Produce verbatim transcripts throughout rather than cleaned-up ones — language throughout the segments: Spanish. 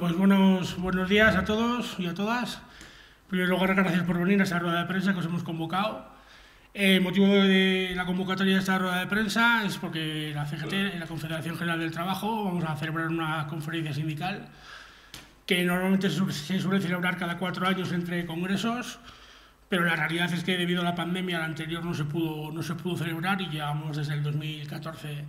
pues buenos, buenos días a todos y a todas. En primer lugar, gracias por venir a esta rueda de prensa que os hemos convocado. El motivo de la convocatoria de esta rueda de prensa es porque la C G T, la Confederación General del Trabajo, vamos a celebrar una conferencia sindical que normalmente se suele celebrar cada cuatro años entre congresos, pero la realidad es que debido a la pandemia la anterior no se pudo, no se pudo celebrar y llevamos desde el dos mil catorce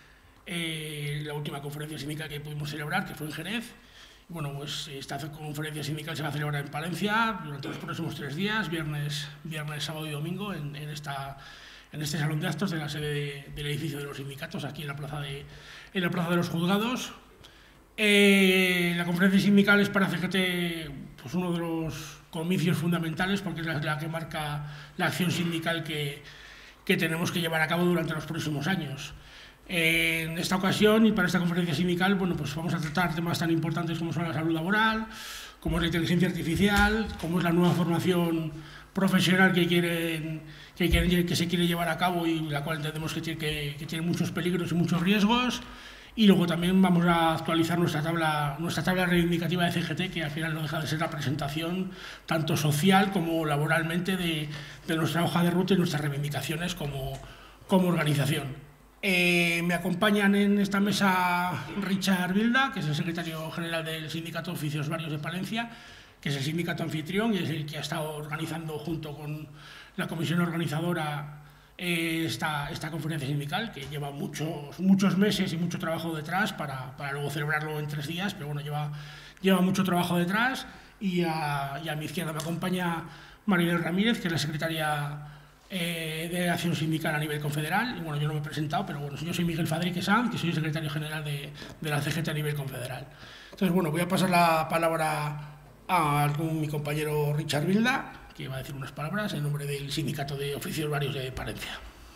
eh, la última conferencia sindical que pudimos celebrar, que fue en Jerez. Bueno, pues esta conferencia sindical se va a celebrar en Palencia durante los próximos tres días, viernes, viernes sábado y domingo, en, en, esta, en este salón de actos de la sede de, del edificio de los sindicatos, aquí en la plaza de, en la plaza de los juzgados. Eh, la conferencia sindical es para C G T pues uno de los comicios fundamentales porque es la, la que marca la acción sindical que, que tenemos que llevar a cabo durante los próximos años. En esta ocasión y para esta conferencia sindical, bueno, pues vamos a tratar temas tan importantes como son la salud laboral, como es la inteligencia artificial, como es la nueva formación profesional que, quieren, que, quieren, que se quiere llevar a cabo y la cual entendemos que tiene, que, que tiene muchos peligros y muchos riesgos. Y luego también vamos a actualizar nuestra tabla, nuestra tabla reivindicativa de C G T, que al final no deja de ser la presentación tanto social como laboralmente de, de nuestra hoja de ruta y nuestras reivindicaciones como, como organización. Eh, me acompañan en esta mesa Richard Vilda, que es el secretario general del Sindicato de Oficios Varios de Palencia, que es el sindicato anfitrión y es el que ha estado organizando junto con la comisión organizadora eh, esta, esta conferencia sindical, que lleva muchos, muchos meses y mucho trabajo detrás para, para luego celebrarlo en tres días, pero bueno, lleva, lleva mucho trabajo detrás. Y a, y a mi izquierda me acompaña Marilén Ramírez, que es la secretaria Eh, de acción sindical a nivel confederal. Y bueno, yo no me he presentado, pero bueno, yo soy Miguel Fadrique Sanz, que soy el secretario general de, de la C G T a nivel confederal. Entonces, bueno, voy a pasar la palabra a algún, mi compañero Richard Vilda, que va a decir unas palabras en nombre del Sindicato de Oficios Varios de Palencia.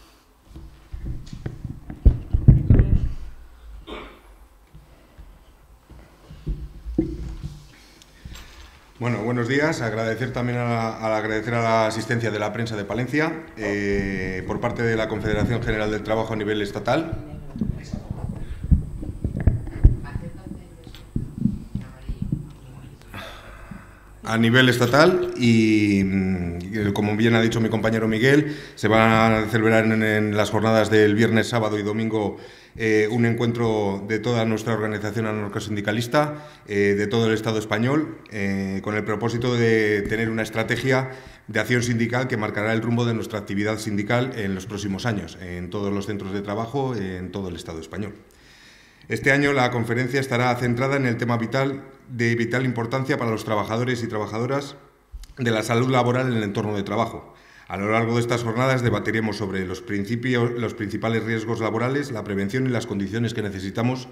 Bueno, buenos días. Agradecer también a la, a agradecer a la asistencia de la prensa de Palencia eh, por parte de la Confederación General del Trabajo a nivel estatal. A nivel estatal y, como bien ha dicho mi compañero Miguel, se van a celebrar en, en las jornadas del viernes, sábado y domingo eh, un encuentro de toda nuestra organización anarcosindicalista, eh, de todo el Estado español, eh, con el propósito de tener una estrategia de acción sindical que marcará el rumbo de nuestra actividad sindical en los próximos años, en todos los centros de trabajo, en todo el Estado español. Este año la conferencia estará centrada en el tema vital de vital importancia para los trabajadores y trabajadoras de la salud laboral en el entorno de trabajo. A lo largo de estas jornadas debatiremos sobre los, principios, los principales riesgos laborales, la prevención y las condiciones que necesitamos,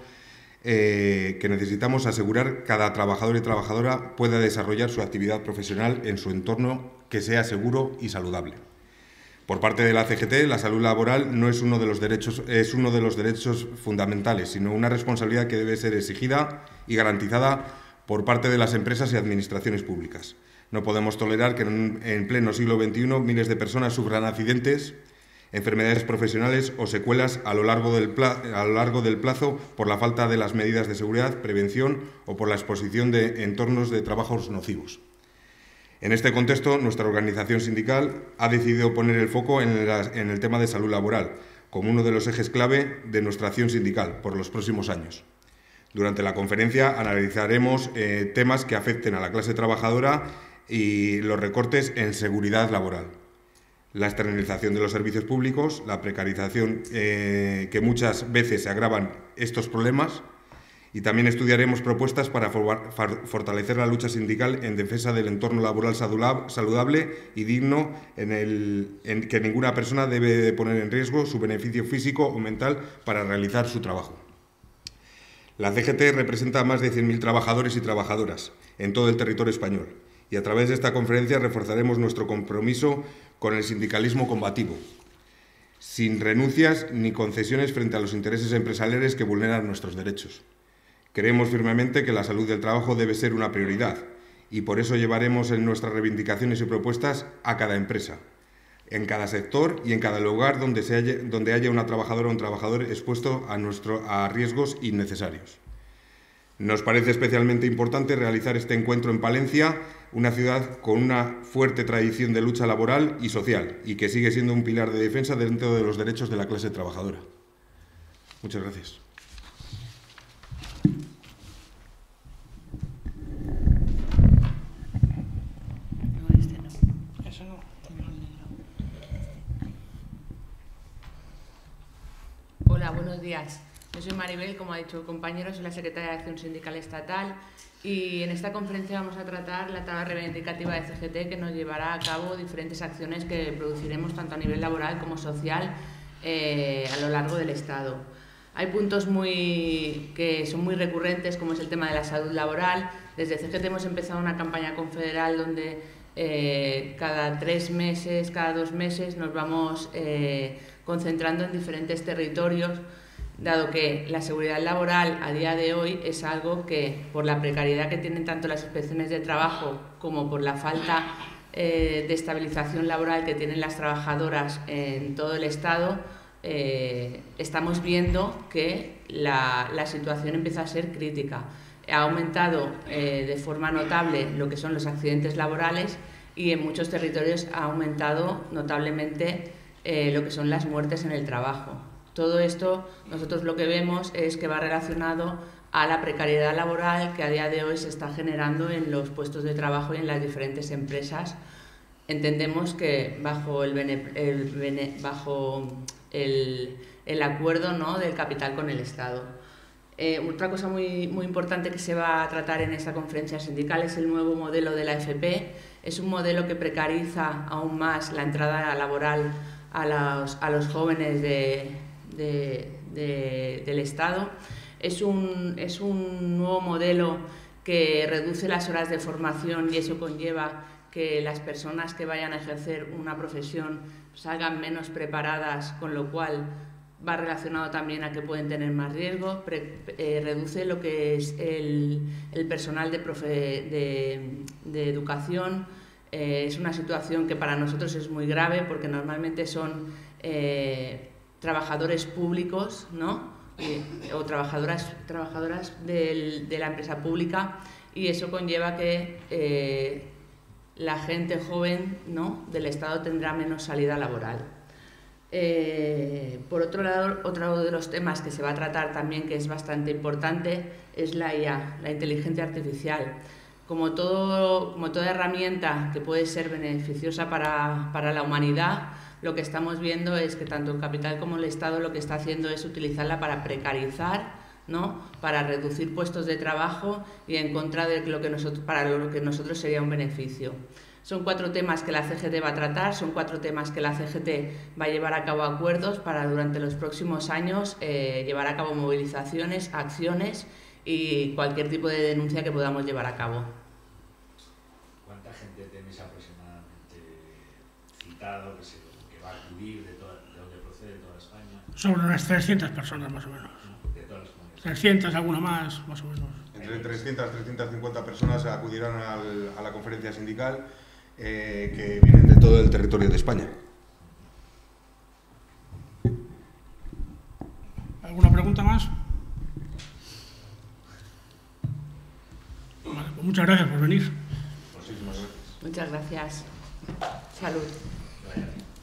eh, que necesitamos asegurar cada trabajador y trabajadora pueda desarrollar su actividad profesional en su entorno que sea seguro y saludable. Por parte de la C G T, la salud laboral no es uno de los derechos, es uno de los derechos fundamentales, sino una responsabilidad que debe ser exigida y garantizada por parte de las empresas y administraciones públicas. No podemos tolerar que en, en pleno siglo veintiuno miles de personas sufran accidentes, enfermedades profesionales o secuelas a lo largo del plazo, a lo largo del plazo por la falta de las medidas de seguridad, prevención o por la exposición de entornos de trabajos nocivos. En este contexto, nuestra organización sindical ha decidido poner el foco en, la, en el tema de salud laboral como uno de los ejes clave de nuestra acción sindical por los próximos años. Durante la conferencia analizaremos eh, temas que afecten a la clase trabajadora y los recortes en seguridad laboral, la externalización de los servicios públicos, la precarización eh, que muchas veces se agravan estos problemas. Y también estudiaremos propuestas para fortalecer la lucha sindical en defensa del entorno laboral saludable y digno en el en que ninguna persona debe poner en riesgo su beneficio físico o mental para realizar su trabajo. La C G T representa a más de cien mil trabajadores y trabajadoras en todo el territorio español y a través de esta conferencia reforzaremos nuestro compromiso con el sindicalismo combativo, sin renuncias ni concesiones frente a los intereses empresariales que vulneran nuestros derechos. Creemos firmemente que la salud del trabajo debe ser una prioridad y por eso llevaremos en nuestras reivindicaciones y propuestas a cada empresa, en cada sector y en cada lugar donde, se haya, donde haya una trabajadora o un trabajador expuesto a, nuestro, a riesgos innecesarios. Nos parece especialmente importante realizar este encuentro en Palencia, una ciudad con una fuerte tradición de lucha laboral y social y que sigue siendo un pilar de defensa dentro de los derechos de la clase trabajadora. Muchas gracias. Hola, buenos días. Yo soy Maribel, como ha dicho el compañero, soy la secretaria de Acción Sindical Estatal y en esta conferencia vamos a tratar la tabla reivindicativa de C G T que nos llevará a cabo diferentes acciones que produciremos tanto a nivel laboral como social eh, a lo largo del Estado. Hay puntos muy, que son muy recurrentes, como es el tema de la salud laboral. Desde C G T hemos empezado una campaña confederal donde eh, cada tres meses, cada dos meses nos vamos eh, concentrando en diferentes territorios, dado que la seguridad laboral a día de hoy es algo que, por la precariedad que tienen tanto las inspecciones de trabajo como por la falta eh, de estabilización laboral que tienen las trabajadoras en todo el Estado, eh, estamos viendo que la, la situación empieza a ser crítica. Ha aumentado eh, de forma notable lo que son los accidentes laborales y en muchos territorios ha aumentado notablemente eh, lo que son las muertes en el trabajo. Todo esto nosotros lo que vemos es que va relacionado a la precariedad laboral que a día de hoy se está generando en los puestos de trabajo y en las diferentes empresas. Entendemos que bajo el, bene, el, bene, bajo el, el acuerdo, ¿no?, del capital con el Estado. Eh, otra cosa muy, muy importante que se va a tratar en esta conferencia sindical es el nuevo modelo de la F P. Es un modelo que precariza aún más la entrada laboral a los, a los jóvenes de, de, de, del Estado. Es un, es un nuevo modelo que reduce las horas de formación y eso conlleva que las personas que vayan a ejercer una profesión salgan menos preparadas, con lo cual va relacionado también a que pueden tener más riesgo, pre, eh, reduce lo que es el, el personal de, profe, de, de educación. Eh, es una situación que para nosotros es muy grave porque normalmente son eh, trabajadores públicos, ¿no?, y, o trabajadoras, trabajadoras del, de la empresa pública, y eso conlleva que eh, la gente joven, ¿no?, del Estado tendrá menos salida laboral. Eh, por otro lado, otro de los temas que se va a tratar también, que es bastante importante, es la I A, la inteligencia artificial. Como, todo, como toda herramienta que puede ser beneficiosa para, para la humanidad, lo que estamos viendo es que tanto el capital como el Estado lo que está haciendo es utilizarla para precarizar, ¿no?, para reducir puestos de trabajo y en contra de lo que nosotros, para lo que nosotros sería un beneficio. Son cuatro temas que la C G T va a tratar, son cuatro temas que la C G T va a llevar a cabo acuerdos para durante los próximos años eh, llevar a cabo movilizaciones, acciones y cualquier tipo de denuncia que podamos llevar a cabo. ¿Cuánta gente tenéis aproximadamente citado que, se, que va a acudir de, toda, de donde procede de toda España? Sobre unas trescientas personas más o menos. De todas las comunidades. trescientas, alguna más, más o menos. Entre trescientas y trescientas cincuenta personas acudirán al, a la conferencia sindical eh, que vienen de todo el territorio de España. ¿Alguna pregunta más? Vale, pues muchas gracias por venir. Muchísimas gracias. Muchas gracias. Salud.